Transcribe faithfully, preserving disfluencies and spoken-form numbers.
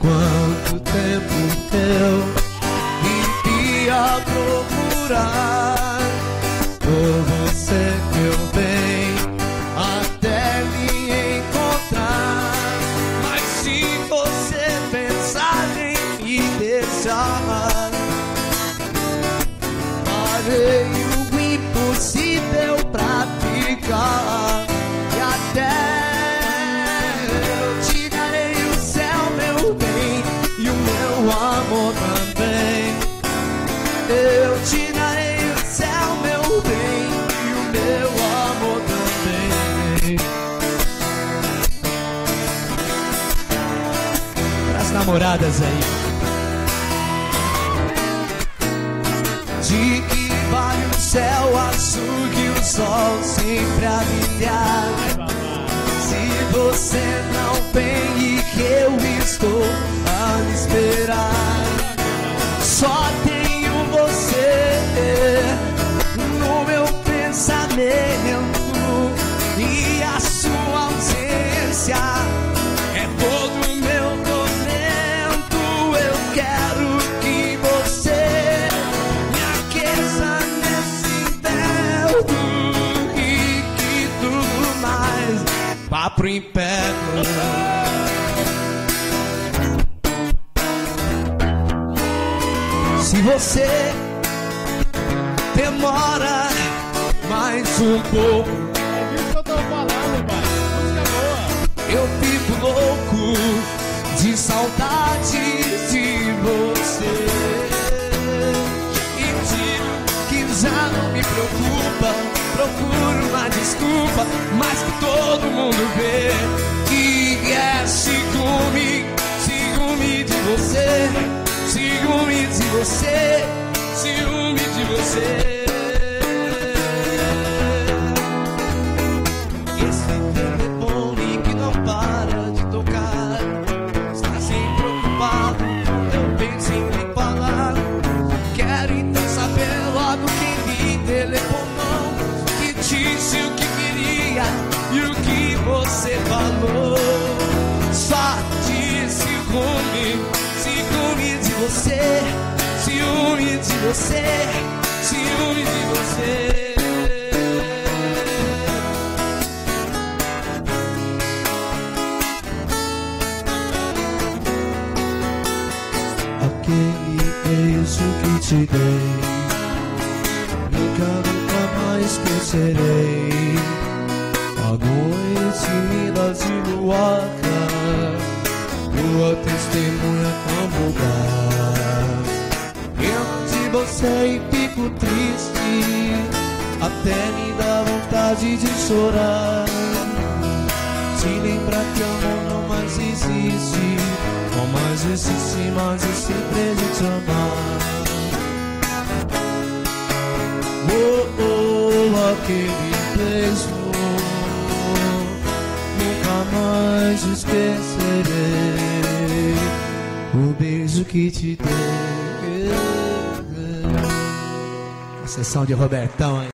Quanto tempo eu vivia a procurar por você, meu bem, até me encontrar. Mas se você pensar em me deixar, farei o impossível pra ficar. E até eu te darei o céu, meu bem, e o meu amor também. Eu te darei o céu, meu bem, e o meu amor também. Para as namoradas aí, de que vale o céu azul que o sol sempre a brilhar, se você não vem e que eu estou a esperar? Só tenho você no meu pensamento, e a sua ausência é todo o meu tormento. Eu quero que você me aqueça nesse inverno e que tudo mais vá pro inferno. Se você demora mais um pouco, É disso que eu tô falando, pai. Música boa. eu fico louco de saudade de você. E digo que já não me preocupa, procuro uma desculpa, mas que todo mundo vê que é ciúme, ciúme de você. Ciúme de você, ciúme de você. Esse telefone que não para de tocar está sempre preocupado, eu penso em me falar. Quero então saber logo quem me telefonou, que disse o que queria e o que você falou. Só de ciúme, ciúme de você, ciúme de você, ciúme de você. Aquele beijo que te dei, nunca, nunca mais esquecerei. A noite linda de luar, tua testemunha como lugar. Lembro de você e fico triste, até me dá vontade de chorar. Se lembra que amor não mais existe, não mais existe, mas eu sempre hei de te amar. Oh, oh, aquele beijo nunca mais esquecerei, o beijo que te dei. A sessão de Robertão, hein?